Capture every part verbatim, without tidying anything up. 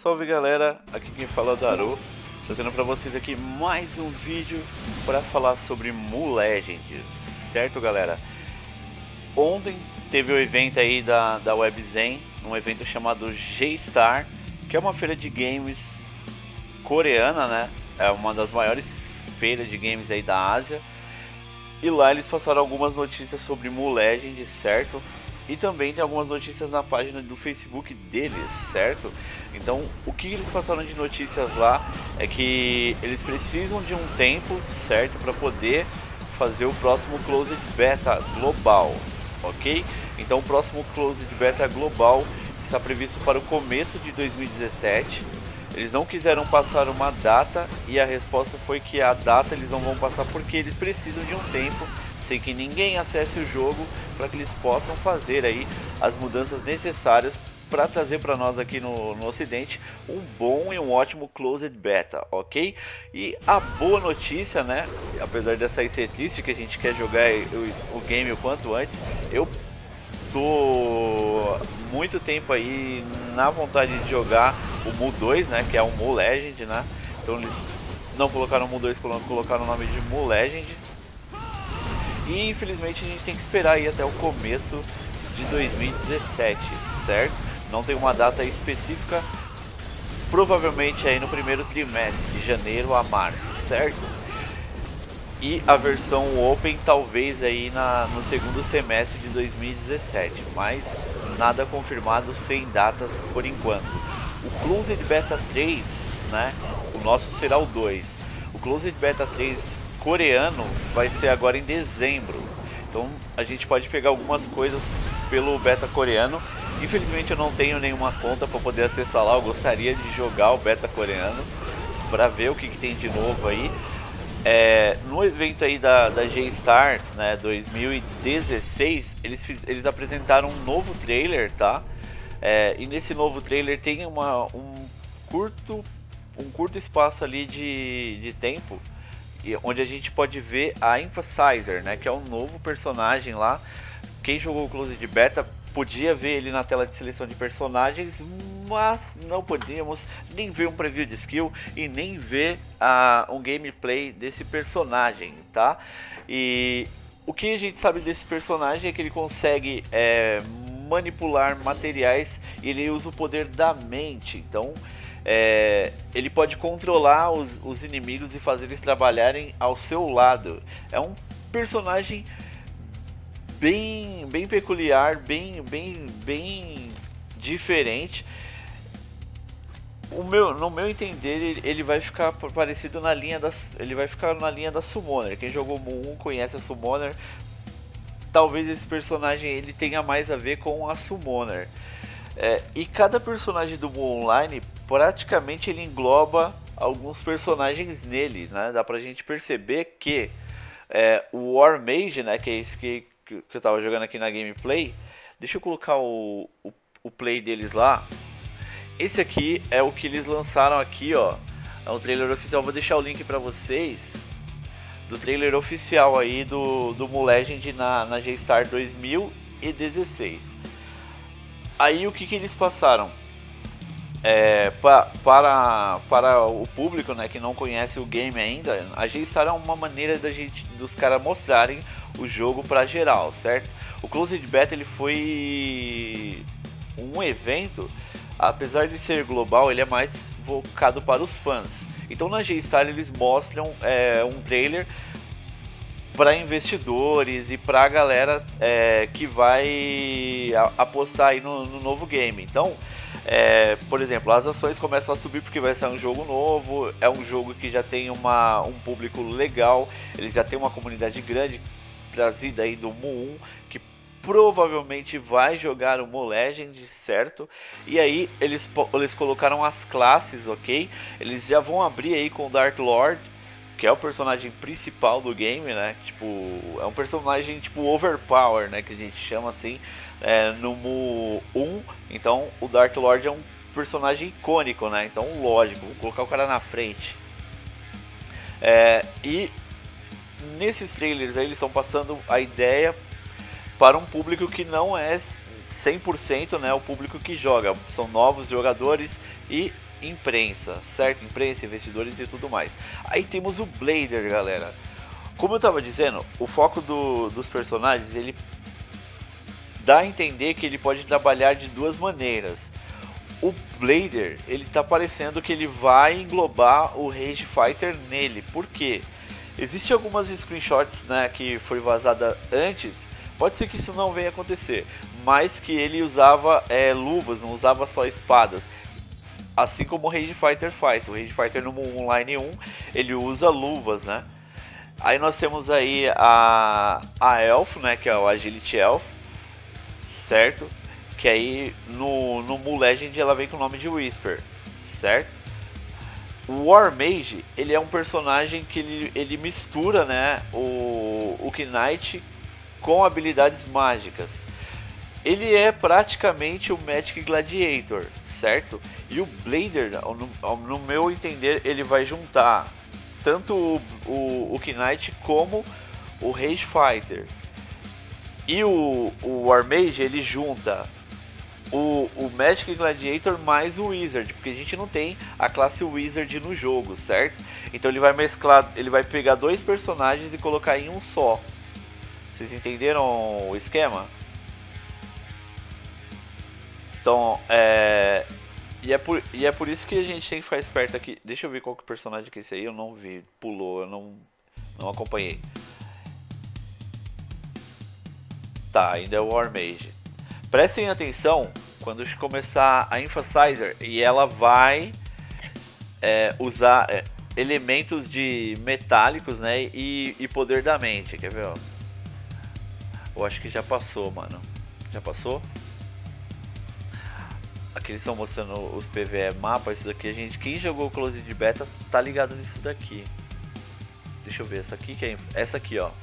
Salve galera, aqui quem fala é o Daru, trazendo pra vocês aqui mais um vídeo para falar sobre Mobile Legends, certo galera? Ontem teve o evento aí da, da WebZen, um evento chamado G-Star, que é uma feira de games coreana, né? É uma das maiores feiras de games aí da Ásia. E lá eles passaram algumas notícias sobre Mobile Legends, certo? E também tem algumas notícias na página do Facebook deles, certo? Então, o que eles passaram de notícias lá é que eles precisam de um tempo, certo? Para poder fazer o próximo Closed Beta Global, ok? Então, o próximo Closed Beta Global está previsto para o começo de dois mil e dezessete. Eles não quiseram passar uma data e a resposta foi que a data eles não vão passar porque eles precisam de um tempo sem que ninguém acesse o jogo para que eles possam fazer aí as mudanças necessárias para trazer para nós aqui no, no ocidente um bom e um ótimo Closed Beta, ok? E a boa notícia, né, apesar dessa ser triste que a gente quer jogar o, o game o quanto antes, eu tô muito tempo aí na vontade de jogar o Mu dois, né, que é o Mu Legend, né? Então eles não colocaram o Mu dois, colocaram o nome de Mu Legend. E infelizmente a gente tem que esperar aí até o começo de dois mil e dezessete, certo? Não tem uma data específica, provavelmente aí no primeiro trimestre, de janeiro a março, certo? E a versão Open talvez aí na, no segundo semestre de dois mil e dezessete, mas nada confirmado, sem datas por enquanto. O Closed Beta três, né? O nosso será o dois. O Closed Beta três coreano vai ser agora em dezembro. Então a gente pode pegar algumas coisas pelo beta coreano. Infelizmente eu não tenho nenhuma conta para poder acessar lá. Eu gostaria de jogar o beta coreano para ver o que, que tem de novo aí. É, no evento aí da, da G-Star, né, dois mil e dezesseis, eles, fiz, eles apresentaram um novo trailer, tá? É, e nesse novo trailer tem uma, um, curto, um curto espaço ali de, de tempo, onde a gente pode ver a Emphasizer, né, que é um novo personagem lá. Quem jogou o Closed Beta podia ver ele na tela de seleção de personagens, mas não podíamos nem ver um preview de skill e nem ver uh, um gameplay desse personagem, tá? E o que a gente sabe desse personagem é que ele consegue é, manipular materiais e ele usa o poder da mente, então é, ele pode controlar os, os inimigos e fazer eles trabalharem ao seu lado. É um personagem bem, bem peculiar, bem, bem, bem diferente. O meu, no meu entender, ele, ele vai ficar parecido na linha das, ele vai ficar na linha da Summoner. Quem jogou Mu um conhece a Summoner. Talvez esse personagem ele tenha mais a ver com a Summoner. É, e cada personagem do Mu Online praticamente ele engloba alguns personagens nele, né? Dá pra gente perceber que é, o War Mage, né, que é esse que, que eu tava jogando aqui na gameplay, deixa eu colocar o, o, o play deles lá. Esse aqui é o que eles lançaram aqui, ó, é um trailer oficial. Vou deixar o link pra vocês do trailer oficial aí do, do Mobile Legends na, na G-Star dois mil e dezesseis. Aí o que, que eles passaram? É, pra, para, para o público, né, que não conhece o game ainda, a G-Star é uma maneira da gente, dos caras mostrarem o jogo para geral, certo? O Closed Beta ele foi um evento, apesar de ser global, ele é mais focado para os fãs. Então na G-Star eles mostram é, um trailer para investidores e para a galera é, que vai apostar aí no, no novo game. Então, é, por exemplo, as ações começam a subir porque vai ser um jogo novo, é um jogo que já tem uma, um público legal, ele já tem uma comunidade grande trazida aí do Mu um, que provavelmente vai jogar o Mu Legend, certo? E aí eles, eles colocaram as classes, ok? Eles já vão abrir aí com o Dark Lord, que é o personagem principal do game, né? Tipo, é um personagem tipo overpower, né? Que a gente chama assim é, no Mu um. Então o Dark Lord é um personagem icônico, né? Então lógico, vou colocar o cara na frente. É, e nesses trailers aí eles estão passando a ideia para um público que não é cem por cento, né, o público que joga. São novos jogadores e imprensa, certo? Imprensa, investidores e tudo mais. Aí temos o Blader, galera. Como eu tava dizendo, o foco do, dos personagens, ele dá a entender que ele pode trabalhar de duas maneiras. O Blader, ele tá parecendo que ele vai englobar o Rage Fighter nele. Por quê? Existem algumas screenshots, né, que foi vazada antes. Pode ser que isso não venha acontecer, mas que ele usava é, luvas, não usava só espadas. Assim como o Rage Fighter faz. O Rage Fighter no Online um, ele usa luvas, né? Aí nós temos aí a, a Elf, né, que é o Agility Elf, certo? Que aí no, no Mu Legend ela vem com o nome de Whisper, certo? O War Mage, ele é um personagem que ele, ele mistura, né, o, o Knight com habilidades mágicas. Ele é praticamente o Magic Gladiator, certo? E o Blader, no, no meu entender, ele vai juntar tanto o, o, o Knight como o Rage Fighter. E o, o War Mage, ele junta o, o Magic Gladiator mais o Wizard, porque a gente não tem a classe Wizard no jogo, certo? Então ele vai mesclar, ele vai pegar dois personagens e colocar em um só. Vocês entenderam o esquema? Então, é... E é, por, e é por isso que a gente tem que ficar esperto aqui. Deixa eu ver qual que é o personagem que é esse aí. Eu não vi, pulou, eu não, não acompanhei. Tá, ainda é o War Mage. Prestem atenção quando começar a Emphasizer e ela vai é, usar é, elementos de metálicos, né, e, e poder da mente. Quer ver? Ó? Eu acho que já passou, mano. Já passou? Aqui eles estão mostrando os P V E mapas. Isso daqui a gente, quem jogou Closed Beta tá ligado nisso daqui. Deixa eu ver, essa aqui que é, essa aqui, ó.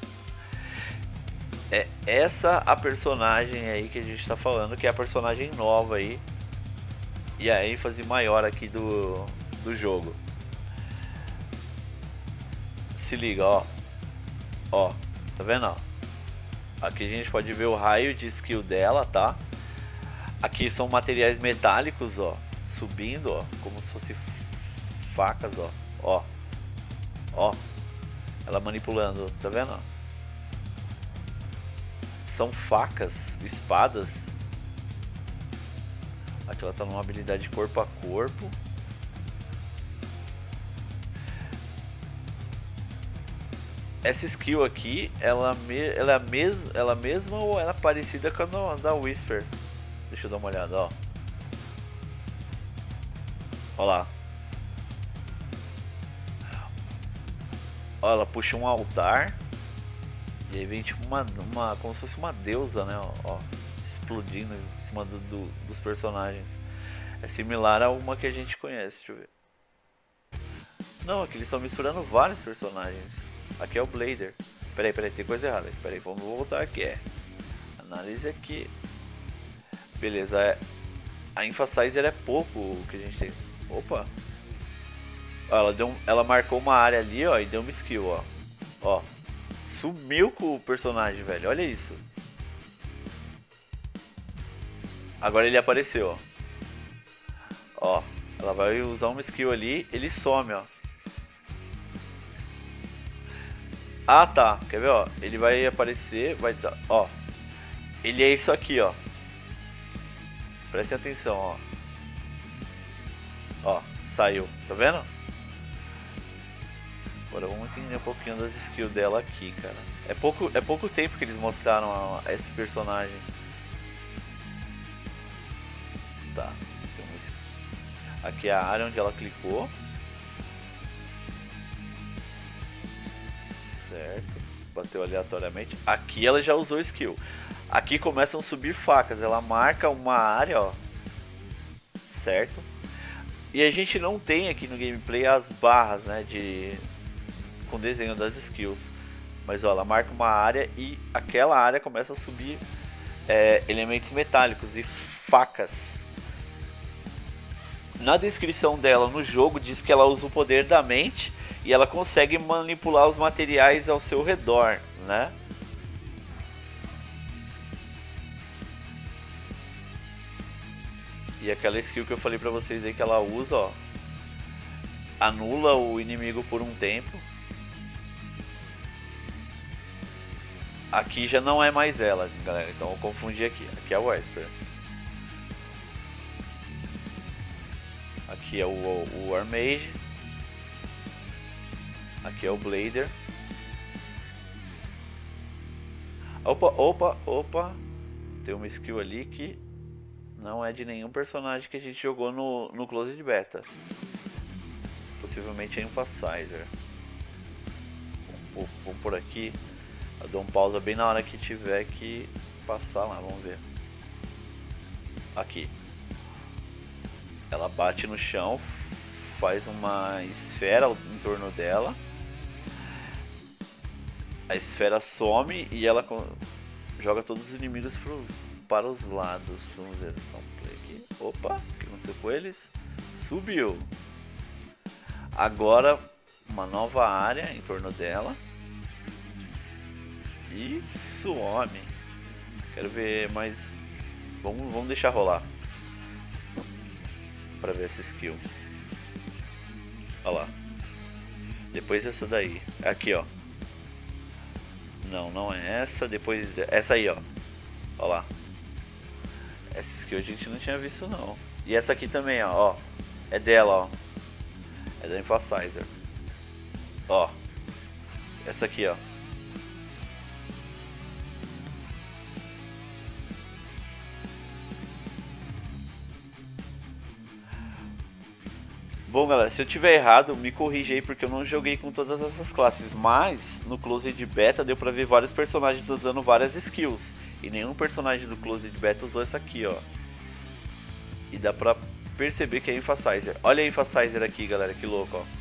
É essa a personagem aí que a gente tá falando, que é a personagem nova aí. E a ênfase maior aqui do, do jogo. Se liga, ó. Ó, tá vendo, ó? Aqui a gente pode ver o raio de skill dela, tá? Aqui são materiais metálicos, ó, subindo, ó, como se fosse facas, ó, ó, ó, ela manipulando, tá vendo? São facas, espadas. Aqui ela tá numa habilidade corpo a corpo. Essa skill aqui, ela, me, ela, é mes, ela mesma ou ela é parecida com a da Whisper? Deixa eu dar uma olhada, ó. Ó lá. Ó, ela puxa um altar. E aí vem tipo uma, uma como se fosse uma deusa, né? Ó, explodindo em cima do, do, dos personagens. É similar a uma que a gente conhece, deixa eu ver. Não, aqui eles estão misturando vários personagens. Aqui é o Blader. Peraí, peraí, tem coisa errada aqui. Peraí, vamos voltar aqui. É. Análise aqui. Beleza, é, a Emphasizer é pouco o que a gente tem. Opa! Ó, ela, deu um, ela marcou uma área ali, ó, e deu uma skill, ó. Ó, sumiu com o personagem, velho, olha isso. Agora ele apareceu, ó. Ó, ela vai usar uma skill ali, ele some, ó. Ah, tá, quer ver, ó, ele vai aparecer, vai dar, ó. Ele é isso aqui, ó. Prestem atenção, ó. Ó, saiu. Tá vendo? Agora vamos entender um pouquinho das skills dela aqui, cara. É pouco, é pouco tempo que eles mostraram a, a esse personagem. Tá. Tem um, aqui é a área onde ela clicou. Certo. Bateu aleatoriamente. Aqui ela já usou skill. Aqui começam a subir facas, ela marca uma área, ó, certo? E a gente não tem aqui no gameplay as barras, né, de com desenho das skills. Mas ó, ela marca uma área e aquela área começa a subir é, elementos metálicos e facas. Na descrição dela no jogo diz que ela usa o poder da mente e ela consegue manipular os materiais ao seu redor, né? E aquela skill que eu falei pra vocês aí que ela usa, ó, anula o inimigo por um tempo. Aqui já não é mais ela, galera, então eu confundi aqui. Aqui é o Esper. Aqui é o, o Warmage. Aqui é o Blader. Opa, opa, opa. Tem uma skill ali que não é de nenhum personagem que a gente jogou no, no Closed Beta. Possivelmente é Emphasizer. Vou, vou por aqui. Eu dou um pausa bem na hora que tiver que passar lá, vamos ver. Aqui. Ela bate no chão, faz uma esfera em torno dela. A esfera some e ela joga todos os inimigos pros, para os lados. Vamos ver, então, play aqui. Opa, o que aconteceu com eles? Subiu. Agora uma nova área em torno dela. E some. Quero ver mais. Vamos, vamos deixar rolar. Pra ver essa skill. Olha lá. Depois essa daí. Aqui, ó. Não, não é essa. Depois essa aí, ó. Olha lá. Essa skill a gente não tinha visto não. E essa aqui também, ó. ó. É dela, ó. É da Emphasizer. Ó. Essa aqui, ó. Bom, galera, se eu tiver errado, me corrija aí, porque eu não joguei com todas essas classes. Mas no Closed Beta deu pra ver vários personagens usando várias skills. E nenhum personagem do Closed Beta usou essa aqui, ó. E dá pra perceber que é Emphasizer. Olha a Emphasizer aqui, galera, que louco, ó.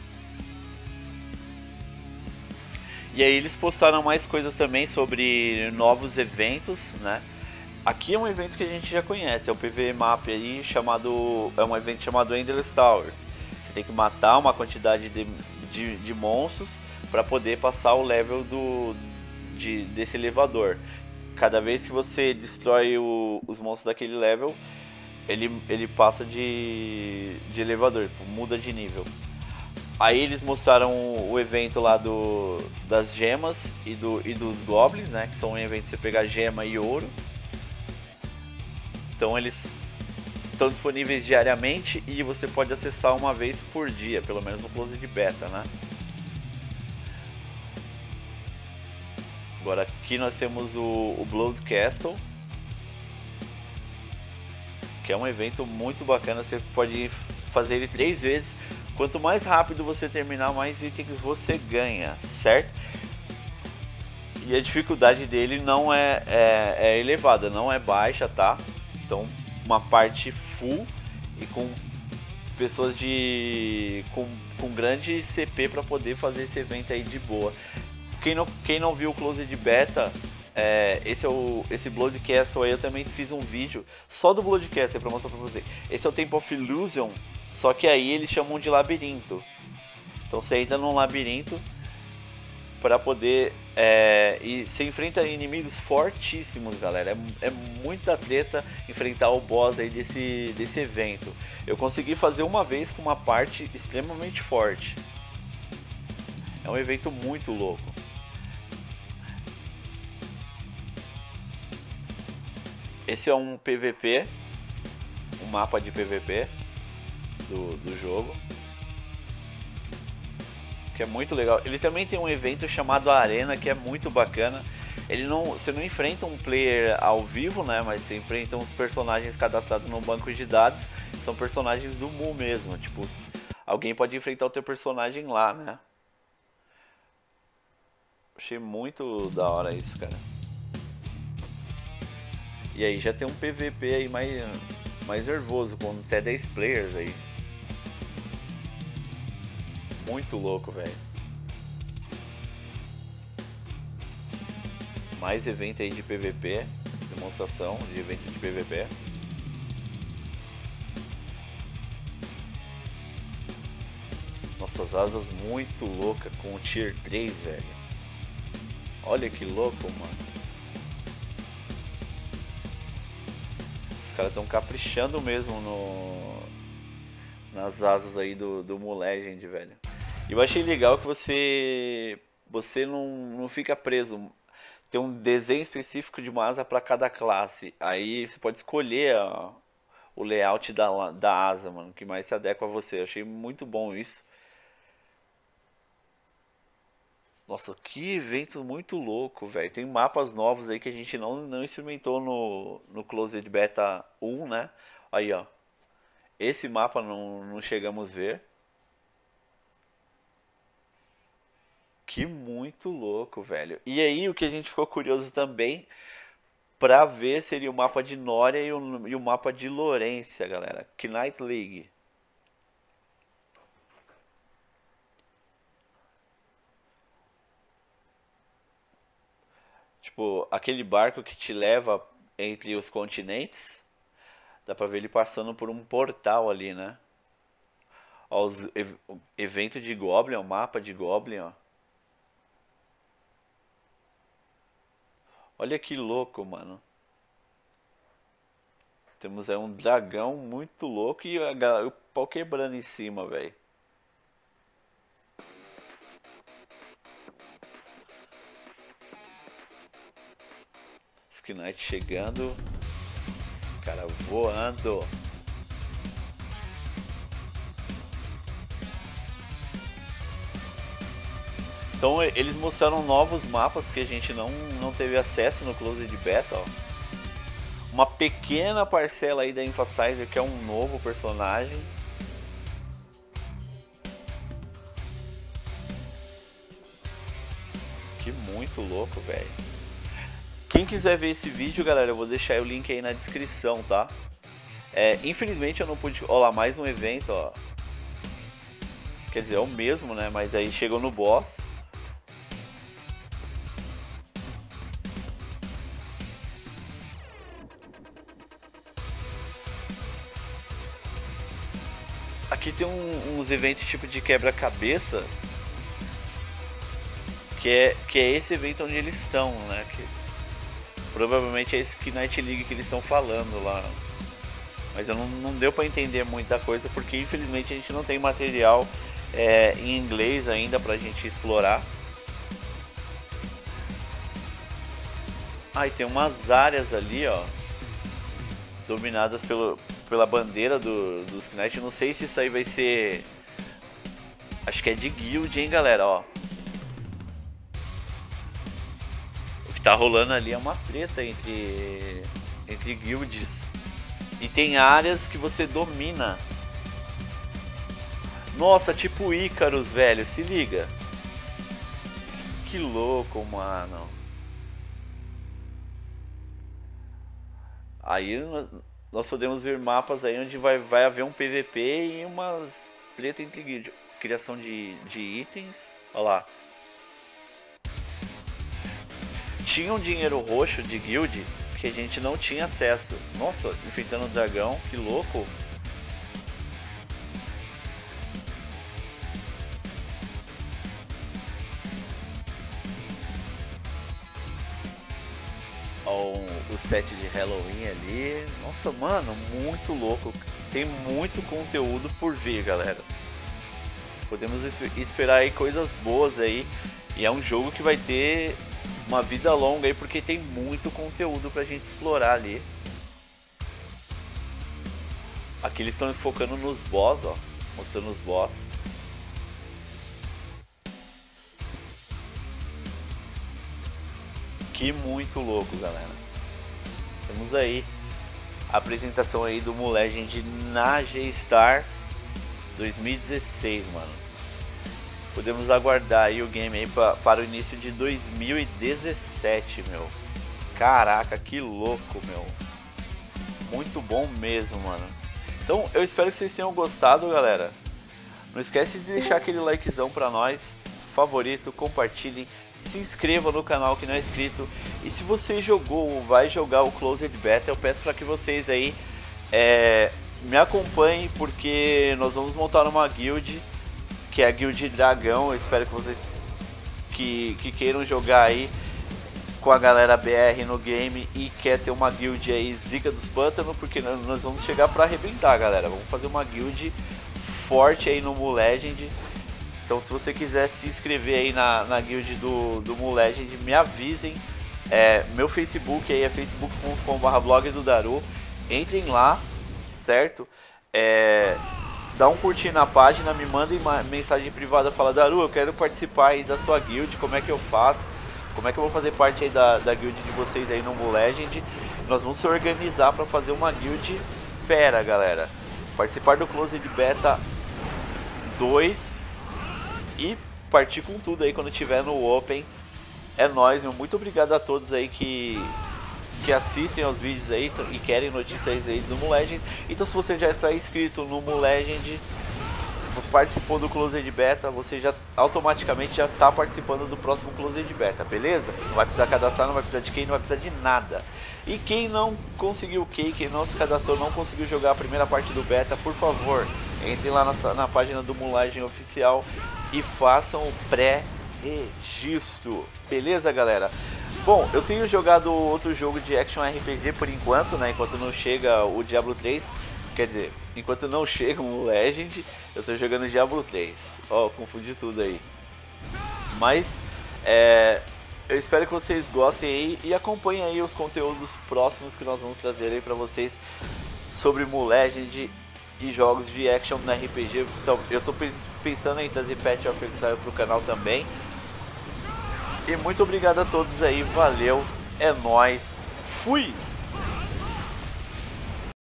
E aí eles postaram mais coisas também sobre novos eventos, né? Aqui é um evento que a gente já conhece, é o P V E Map aí, chamado... É um evento chamado Endless Towers. Você tem que matar uma quantidade de, de, de monstros para poder passar o level do, de, desse elevador. Cada vez que você destrói o, os monstros daquele level, ele, ele passa de, de elevador, muda de nível. Aí eles mostraram o, o evento lá do, das gemas e, do, e dos goblins, né? Que são um evento que você pegar gema e ouro. Então eles estão disponíveis diariamente e você pode acessar uma vez por dia, pelo menos no Closed Beta, né? Agora aqui nós temos o, o Blood Castle, que é um evento muito bacana, você pode fazer ele três vezes. Quanto mais rápido você terminar, mais itens você ganha, certo? E a dificuldade dele não é, é, é elevada, não é baixa, tá? Então uma parte full e com pessoas de com, com grande C P para poder fazer esse evento aí de boa. Quem não, quem não viu o Closed Beta, é, esse é o esse Blood Castle aí, eu também fiz um vídeo só do Blood Castle para mostrar para você. Esse é o Temple of Illusion, só que aí eles chamam de labirinto. Então você entra num labirinto para poder é, e você enfrenta inimigos fortíssimos, galera. É, é muita treta enfrentar o boss aí desse, desse evento. Eu consegui fazer uma vez com uma parte extremamente forte. É um evento muito louco. Esse é um P V P, um mapa de P V P do, do jogo, que é muito legal. Ele também tem um evento chamado Arena, que é muito bacana. Ele não, você não enfrenta um player ao vivo, né? Mas você enfrenta uns personagens cadastrados no banco de dados. São personagens do Mu mesmo. Tipo, alguém pode enfrentar o teu personagem lá, né? Achei muito da hora isso, cara. E aí já tem um P V P aí mais, mais nervoso, com até dez players aí. Muito louco, velho. Mais evento aí de P V P, demonstração de evento de P V P. Nossas asas muito louca com o Tier três, velho. Olha que louco, mano. Os caras estão caprichando mesmo no... nas asas aí do, do Molegend, velho. E eu achei legal que você você não, não fica preso. Tem um desenho específico de uma asa para cada classe. Aí você pode escolher a, o layout da, da asa, mano, que mais se adequa a você. Eu achei muito bom isso. Nossa, que evento muito louco, velho. Tem mapas novos aí que a gente não, não experimentou no, no Closed Beta um, né? Aí, ó. Esse mapa não, não chegamos a ver. Que muito louco, velho. E aí o que a gente ficou curioso também pra ver seria o mapa de Noria e o, e o mapa de Lorência, galera. Knight League. Tipo, aquele barco que te leva entre os continentes. Dá pra ver ele passando por um portal ali, né? Ó, os ev evento de Goblin, o mapa de Goblin, ó. Olha que louco, mano. Temos aí um dragão muito louco e a galera, o pau quebrando em cima, velho. Knight chegando. Cara voando. Então eles mostraram novos mapas que a gente não, não teve acesso no Closed Beta, ó. Uma pequena parcela aí da Emphasizer, que é um novo personagem. Que muito louco, velho. Quem quiser ver esse vídeo, galera, eu vou deixar o link aí na descrição, tá? É, infelizmente eu não pude... Olha lá, mais um evento, ó. Quer dizer, é o mesmo, né? Mas aí chegou no boss. Aqui tem um, uns eventos tipo de quebra-cabeça. Que é, que é esse evento onde eles estão, né? Que provavelmente é esse Knight League que eles estão falando lá. Mas eu não, não deu pra entender muita coisa, porque infelizmente a gente não tem material é, em inglês ainda pra gente explorar. Ah, e tem umas áreas ali, ó, dominadas pelo, pela bandeira do, dos Knight. Não sei se isso aí vai ser... Acho que é de guild, hein, galera, ó. O que tá rolando ali é uma treta entre, entre guilds. E tem áreas que você domina. Nossa, tipo Ícaros, velho, se liga. Que louco, mano. Aí nós podemos ver mapas aí onde vai, vai haver um P V P e umas treta entre guilds. Criação de, de itens. Olha lá. Tinha um dinheiro roxo de guild que a gente não tinha acesso. Nossa, enfrentando o dragão, que louco. Ó, o set de Halloween ali. Nossa, mano, muito louco. Tem muito conteúdo por vir, galera. Podemos esperar aí coisas boas aí. E é um jogo que vai ter uma vida longa aí, porque tem muito conteúdo pra gente explorar ali. Aqui eles estão focando nos boss, ó. Mostrando os boss. Que muito louco, galera. Temos aí a apresentação aí do Molegend na G-Stars dois mil e dezesseis, mano. Podemos aguardar aí o game aí pra, para o início de dois mil e dezessete, meu. Caraca, que louco, meu. Muito bom mesmo, mano. Então, eu espero que vocês tenham gostado, galera. Não esquece de deixar aquele likezão pra nós. Favorito, compartilhem. Se inscreva no canal que não é inscrito. E se você jogou ou vai jogar o Closed Beta, eu peço para que vocês aí é, me acompanhem, porque nós vamos montar uma guild, que é a Guild Dragão. Eu espero que vocês que, que queiram jogar aí com a galera B R no game e quer ter uma guild aí zica dos pântanos, porque nós vamos chegar pra arrebentar, galera. Vamos fazer uma guild forte aí no Mu Legend. Então se você quiser se inscrever aí na, na guild do, do Mu Legend, me avisem. É, meu Facebook aí é facebook ponto com barra blog do Daru. Entrem lá, certo? É, dá um curtir na página, me mandem uma mensagem privada, fala: Daru, eu quero participar aí da sua guild, como é que eu faço? Como é que eu vou fazer parte aí da, da guild de vocês aí no Mu Legend? Nós vamos se organizar para fazer uma guild fera, galera. Participar do Closed Beta dois e partir com tudo aí quando tiver no Open. É nóis, meu. Muito obrigado a todos aí que, que assistem aos vídeos aí e querem notícias aí do Mu Legend. Então se você já está inscrito no Mu Legend, participou do Closed Beta, você já automaticamente já está participando do próximo Closed Beta, beleza? Não vai precisar cadastrar, não vai precisar de key, não vai precisar de nada. E quem não conseguiu key, quem não se cadastrou, não conseguiu jogar a primeira parte do beta, por favor, entre lá na, na página do Mu Legend oficial e façam o pré-registro, beleza, galera? Bom, eu tenho jogado outro jogo de Action R P G por enquanto, né? Enquanto não chega o Diablo três. Quer dizer, enquanto não chega o Legend, eu tô jogando Diablo três. Ó, oh, confundi tudo aí. Mas, é, eu espero que vocês gostem aí e acompanhem aí os conteúdos próximos que nós vamos trazer aí pra vocês sobre Mu Legend e jogos de action no R P G. Então, eu tô pensando em trazer Path of Exile pro canal também. E muito obrigado a todos aí, valeu, é nóis, fui!